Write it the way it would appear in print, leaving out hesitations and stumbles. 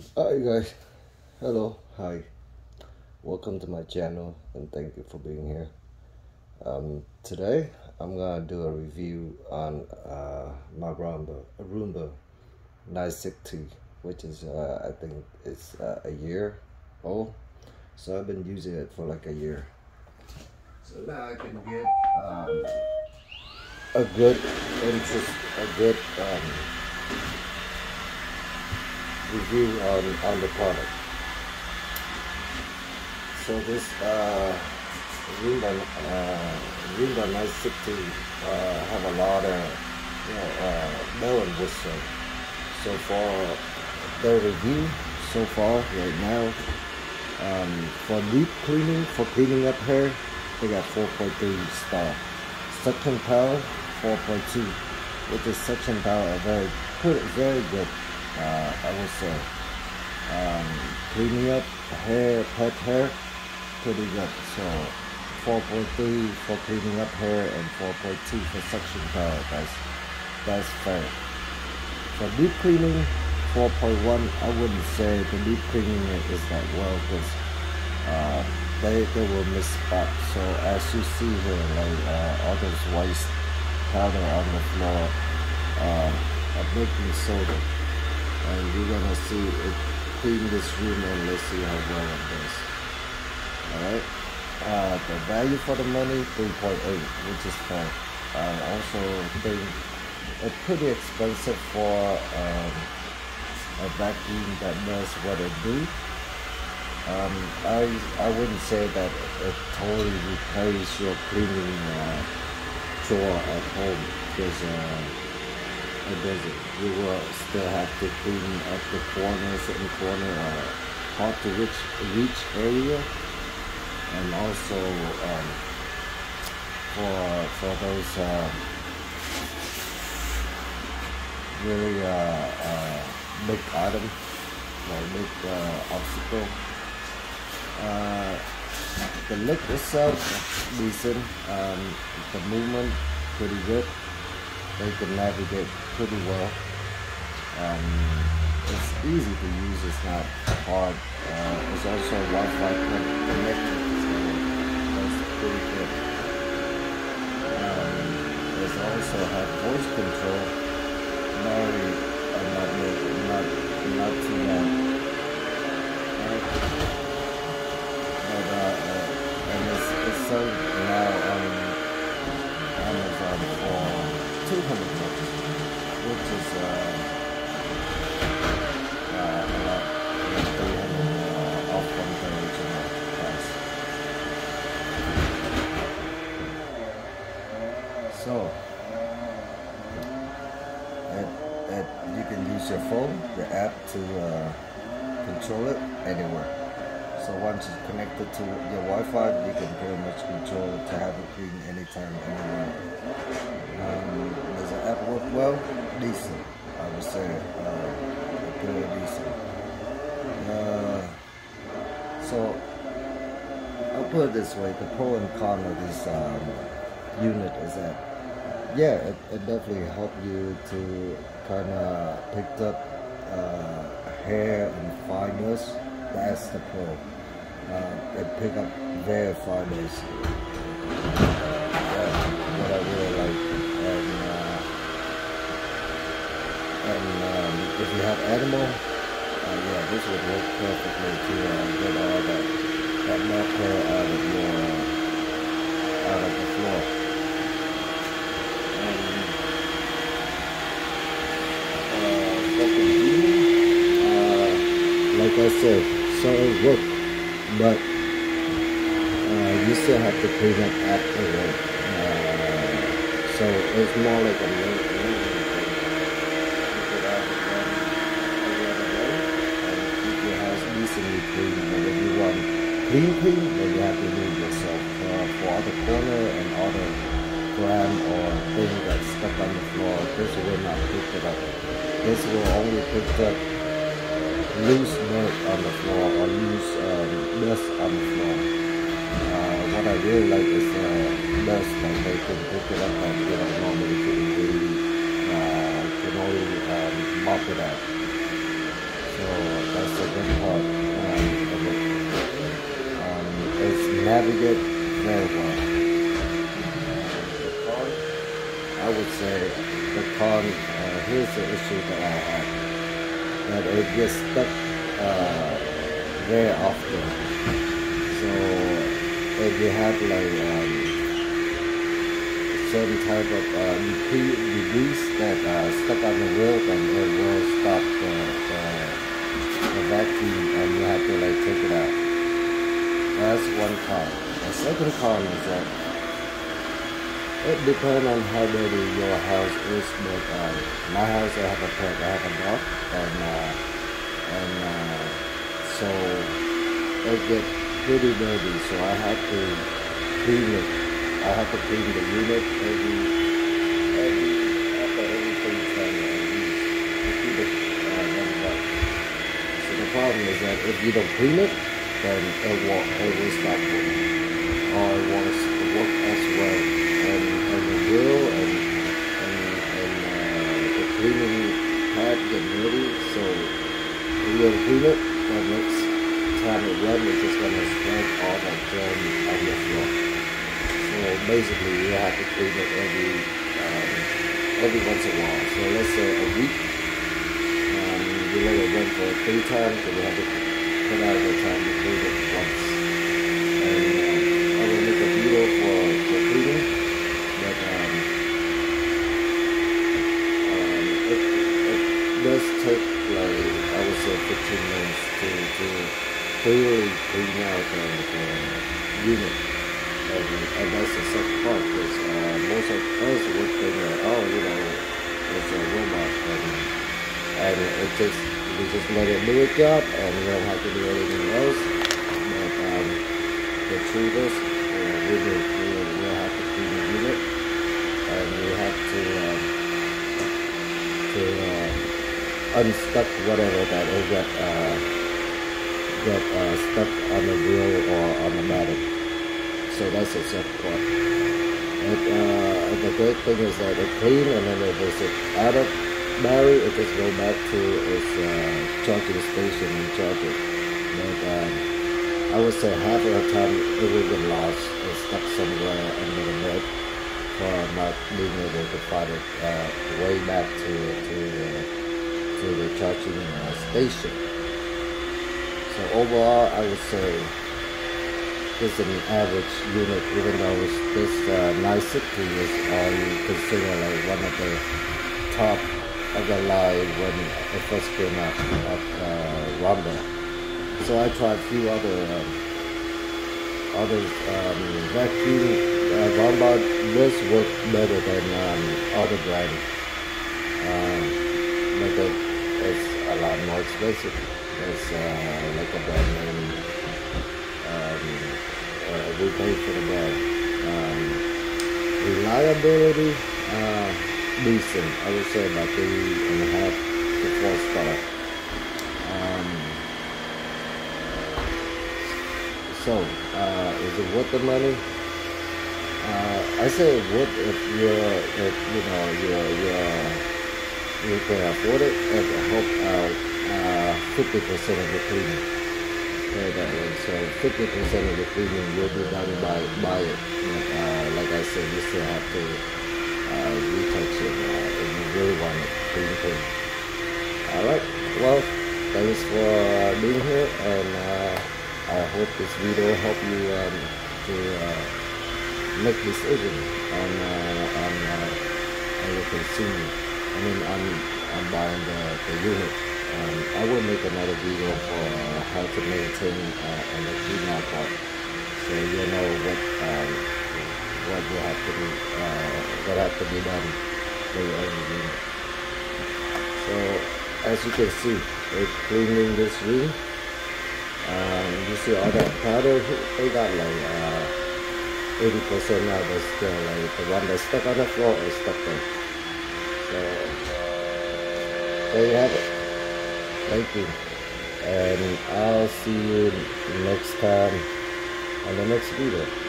Hi guys, hello, hi, welcome to my channel and thank you for being here. Today I'm gonna do a review on my Roomba 960, which is I think it's a year old. So I've been using it for like a year. So now I can get a good interest, a good review on the product. So this Roomba Roomba 960 have a lot of bell and whistle. So for the review so far right now, for deep cleaning, for cleaning up hair, they got 4.3 star. Suction power 4.2, which is suction power very good. I would say cleaning up hair, pet hair, pretty good. So 4.3 for cleaning up hair and 4.2 for suction power. That's fair. For deep cleaning, 4.1. I wouldn't say the deep cleaning is that well because they will miss spots. So as you see here, like all those white powder on the floor, a baking soda, and you're gonna see it clean this room, and let's see how well it does. Alright, the value for the money 3.8, which is fair. Also think it's pretty expensive for a vacuum that does what it do. I wouldn't say that it totally replaces your cleaning chore at home, because it doesn't. You will still have to clean up the certain corner, hard to reach area, and also for those really big item, like big obstacle. The lick itself decent. The movement pretty good. They can navigate pretty well. It's easy to use. It's not hard. It's also Wi-Fi connected, so that's pretty good. It's also have voice control. Not too bad. And it's sold now on Amazon for $200, which is a lot, 300 off from the original price. So you can use your phone, the app, to control it anywhere. So once it's connected to your Wi-Fi, you can pretty much control it to have it clean anytime, anywhere. Does the app work well? Decent, I would say. Pretty decent. So I'll put it this way: the pro and con of this unit is that, yeah, it definitely helped you to kind of pick up hair and fineness. That's the pro. It pick up very fineness. What I really like. And if you have animal, yeah, this would work perfectly to get all that mud hair out of the floor. Like I said, so it worked, but you still have to clean up afterward. So it's more like a maintenance thing. You could have it done every other day and keep your house decently clean. But if you want clean, then you have to do it yourself. For all the corner and all the gram or thing that's stuck on the floor, this will not pick it up. This will only pick up loose dirt on the floor or loose dust on the floor. What I really like is dust, like they can pick it up and normally can only mop it out. So that's the navigate very well. The con, I would say the con, here's the issue that I have, that it gets stuck very often. So if you have like certain type of degrees that are stuck on the wheel, then it will stop the vacuum and you have to like take it out. That's one con. The second con is that it depends on how dirty your house is, but my house, I have a pet, I have a dog, and so it gets pretty dirty, so I have to clean it. I have to clean the unit after everything's done to keep it running up. So the problem is that if you don't clean it, then it will stop working, or it won't work as well. And the wheel and the cleaning pad get dirty, so if you don't clean it, the next time it runs, it's just gonna spread all that germ on the floor. So basically, you have to clean it every once in a while. So let's say a week. You let it run for 3 times, and you have to put out the time to clean it once. And I will make a video for cleaning, but it does take like, I would say 15 minutes to thoroughly clean out the unit. And that's the second part, because most of us would think that, oh, you know, it's a robot, and we just let it do its job, and we don't have to do anything else. But the truth is, we have to clean the unit, and we have to unstuck whatever that will get stuck on the wheel or on the matting. So that's the second part. And the great thing is that it clean, and then if it's out of battery, it just go back to its charging station and charge it. But I would say half of the time it will get lost and stuck somewhere under the bed for not being able to find it way back to the charging station. So overall, I would say this is an average unit, even though this 960 is considered like one of the top of the line when it first came out of Rumble. So I tried a few other vacuum Rumble. This work better than other brands, but it's a lot more expensive. It's like a brand name. We pay for the brand. Reliability, decent. I would say about 3.5 to 4 star. So, is it worth the money? I say worth if you can afford it and help out 50% of the cleaning. That way. So 50% of the cleaning will be done by it. Like I said, you still have to retouch it if you really want it clean. Alright, well, thanks for being here, and I hope this video help you to make decision on your consumer. I mean, on buying the unit. I will make another video for how to maintain and the clean part, so you know what you have to do, what has to be done for your own unit. So as you can see, it's cleaning this room. You see all that powder, they got like 80% now, but still like the one that's stuck on the floor is stuck there. So there you have it. Thank you, and I'll see you next time on the next video.